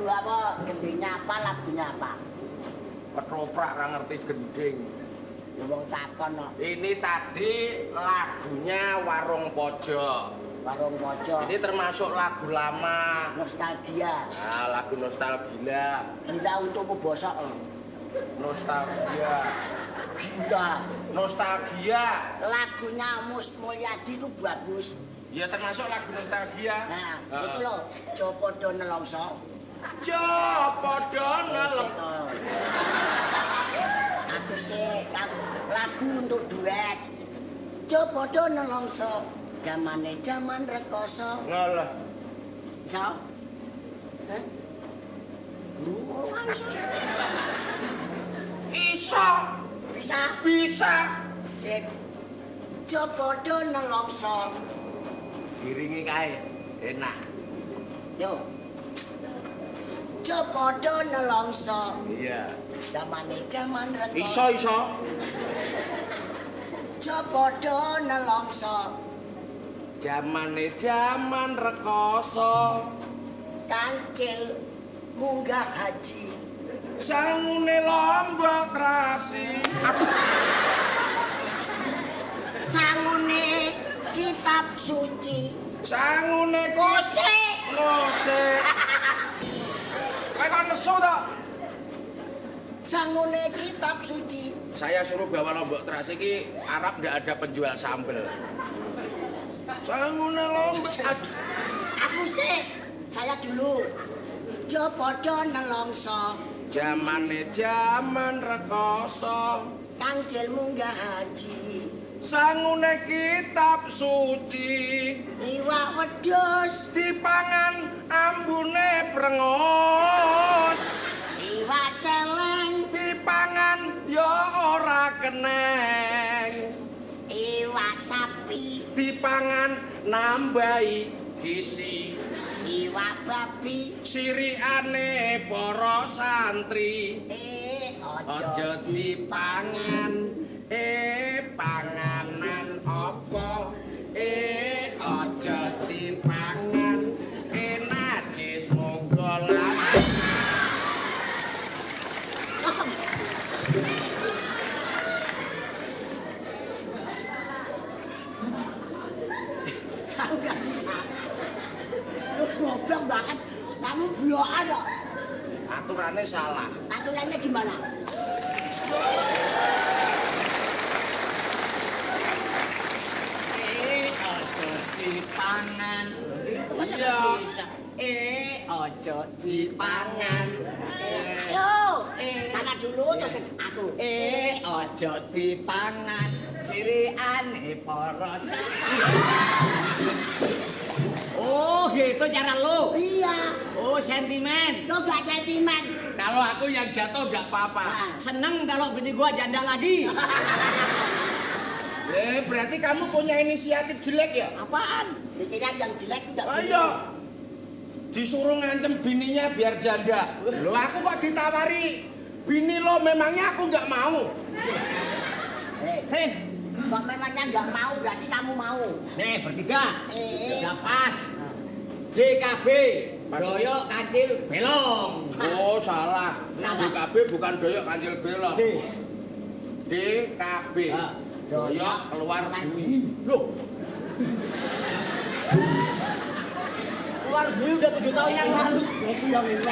apa? Gendingnya apa? Lagunya apa? Ketoprak ra ngerti gending. Ya wong takon kok. Ini tadi lagunya Warung Pojok. Warung Pojok. Ini termasuk lagu lama. Nostalgia. Nah, lagu nostalgia. Gila untukmu bosok. Nostalgia. Gila. Nostalgia. Lagunya Mus Mulyadi itu bagus. Ya termasuk lagu nostalgia. Nah, itu loh, Jopodo Nelongso. Jopodo Nelongso. Aku sih lagu untuk duet. Jopodo Nelongso. Zamane zaman rekoso. Ngalah. So? Hah? Iso. Bisa? Bisa. Sip. Jopodo Nelongso. Diringi kae. Enak. Yo. Jopodo Nelongso. Iya. Zamane zaman rekoso. Iso. Jopodo Nelongso. Zamane zaman rekoso. Kancil munggah haji. Sangune lombok rasi. Sangune kitab suci. Sangune Gose. Kowe kok nesu to? Sangune kitab suci. Saya suruh bawa lombok terasi iki Arab ndak ada penjual sambel. Sangune lombok. Aku sih, saya dulu. Jopodo Nelongso. Zamane zaman rekoso. Kancil munggah haji. Sangune kitab suci. Iwak wedhus. Dipangan ambune prengos. Iwak celeng. Dipangan ya ora keneng. Iwak sapi. Dipangan nambahi gizi. Iwak babi. Sirikane para santri. Ojo Aja dipangan. Panganan apa? Aja dipangan. Najis monggo lampah. Kamu gak bisa. Lu goblok banget. Kamu blokan kok. Aturannya salah. Aturannya gimana? Ojo dipangan. Iya. Ojo dipangan. Ayo, sana dulu terus aku. Ojo dipangan. Ciriane para Oh, gitu cara lu. Iya. Oh, sentimen. Lo gak sentimen. Kalau aku yang jatuh nggak apa-apa. Nah, Seneng kalau bini gua janda lagi. Berarti kamu punya inisiatif jelek ya? apaan? Pikiran yang jelek udah Ayo. Disuruh ngancem bininya biar janda. Loh aku kok ditawari bini lo, memangnya aku nggak mau. Hei, Kok memangnya nggak mau berarti kamu mau. nih bertiga. Udah pas. Nah. DKB. Pas. Doyok kancil belong. Oh salah. Salah. DKB bukan doyok kancil belok. DKB. Ah. Doyok keluar bui. Loh. Keluar bui udah 7 tahun yang lalu. Itu yang ini.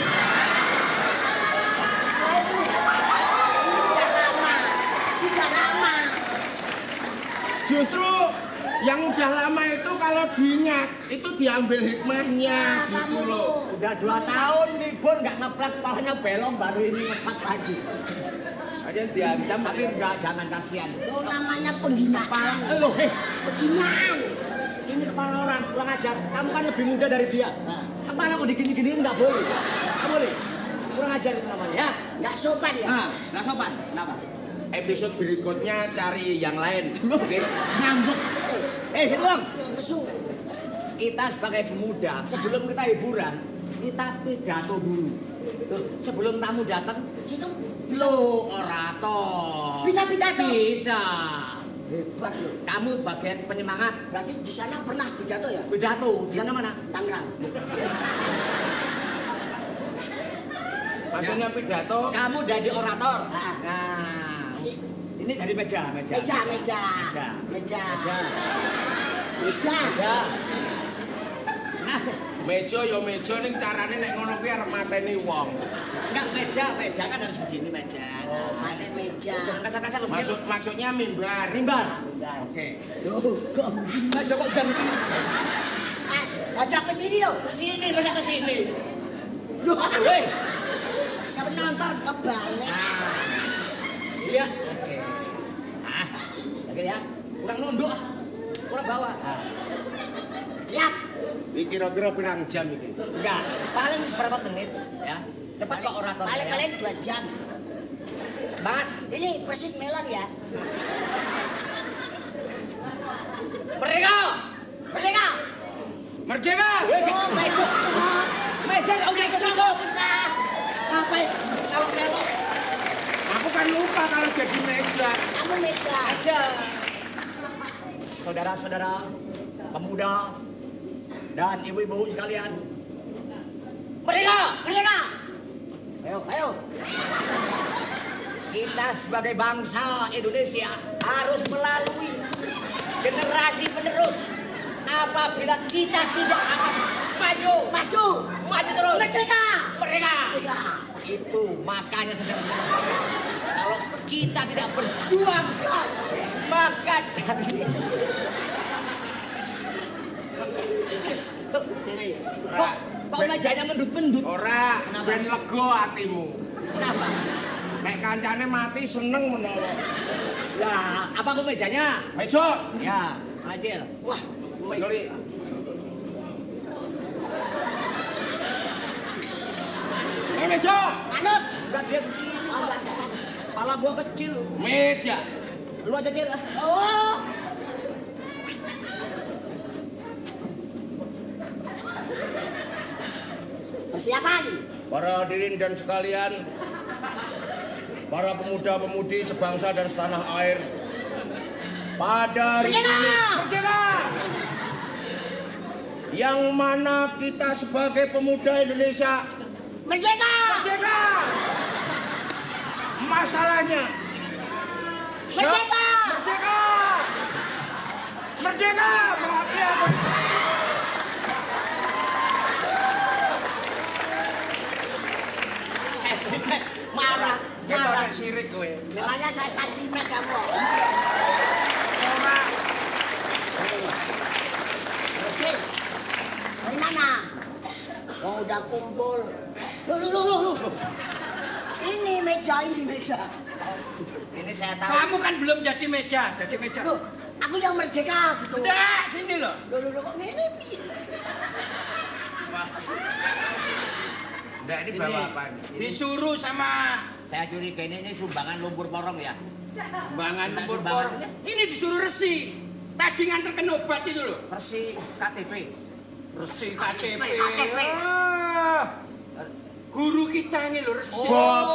Sudah lama. Justru yang udah lama itu kalau diingat itu diambil hikmahnya gitu Kamu loh. tuh. Udah 2 tahun libur nggak ngeplat, palanya belong, baru ini ngeplat lagi. Aja diancam. Tapi enggak, jangan kasihan. Itu namanya penghinaan. Loh, Penghinaan. ini kepala orang kurang ajar. Kamu kan lebih muda dari dia. Kepala kok digini-giniin nggak boleh. Nggak boleh. Kurang ajar itu namanya ya. Nggak sopan ya? Nggak sopan. Kenapa? Episode berikutnya cari yang lain. Oke. Ngambek. Sekarang Nesu. kita sebagai pemuda sebelum kita hiburan kita pidato dulu. Tuh, sebelum tamu datang, Situ lo orator. Bisa pidato? Bisa. hebat loh. Kamu bagian penyemangat. Berarti di sana pernah pidato ya? Pidato di sana mana? Tangerang. Maksudnya pidato. Kamu jadi orator. Ah. Nah, Si- ini dari meja. Meja. Meja. Nah, Meja ya meja ning carane nek ngono kuwi arep mateni wong. enggak meja kan harus begini meja. Oh, mati meja. Jangan kasar-kasar loh. Maksudnya mimbar. Mimbar. Mimbar. Oke. Loh, kok Nah, coba jam ini. baca ke sini loh. Sini, masa ke sini. Loh, Hei. Kamu nonton. kebalik. Iya. Oke. Ah, oke ya. Kurang nunduk. Kurang bawah. Siap. Iki kira-kira pirang jam iki? Enggak, paling seberapa menit ya. Cepat kok orator. Paling 2 jam. Banget. Ini persis melon ya. Merdeka. Merdeka. Merdeka! Oh, meja. Meja udah Meja cukup. bisa. Ngapain? Kalau melok Aku kan lupa kalau jadi meja. Kamu meja. aja. Saudara-saudara, pemuda dan ibu-ibu sekalian. Merdeka! Merdeka. Ayo. Kita sebagai bangsa Indonesia harus melalui generasi penerus. Apabila kita tidak akan maju terus. Merdeka. Merdeka. Merdeka. Itu makanya kalau kita tidak berjuang keras, maka dari kok mejanya mendut-mendut? Ora, Kenapa? ben lega atimu. Kenapa? Nek kancane mati seneng menawa. Lah, apa kok mejanya? Meja. Ya, Adil. Wah, Sorry. Meja. manut. Enggak dia begini. Kepala gua kecil. Meja. Lu aja Dil. Oh. Persiapan. Para hadirin dan sekalian, para pemuda-pemudi sebangsa dan setanah air, pada hari ini Merdeka! yang mana kita sebagai pemuda Indonesia Merdeka! merdeka. Masalahnya Merdeka! merdeka. Merdeka. Maaf ya. Marah. Kita sirik kowe. Memangnya saya sentimen kamu. Ora. Oke. Dari mana? Oh, udah kumpul. Loh. Ini meja. Ini saya tahu. Kamu kan belum jadi meja. Loh, aku yang merdeka gitu. Udah, sini loh. Loh, kok ini? Nggak, ini bawa apa? Disuruh sama Saya curiga ini sumbangan lumpur porong ya. Bangan Minta Tempur sumbangan. Porong. Ini disuruh resi. Tadi nganterkan obat itu loh. Persi KTP. Resi KTP. KTP. Ah, guru kita ini loh resi.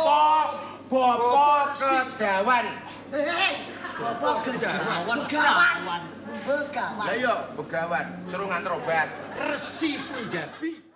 Bapak Kedawan. Bapak Begawan. Begawan. Lah iya, Begawan, suruh nganter obat. Resi Punjabi.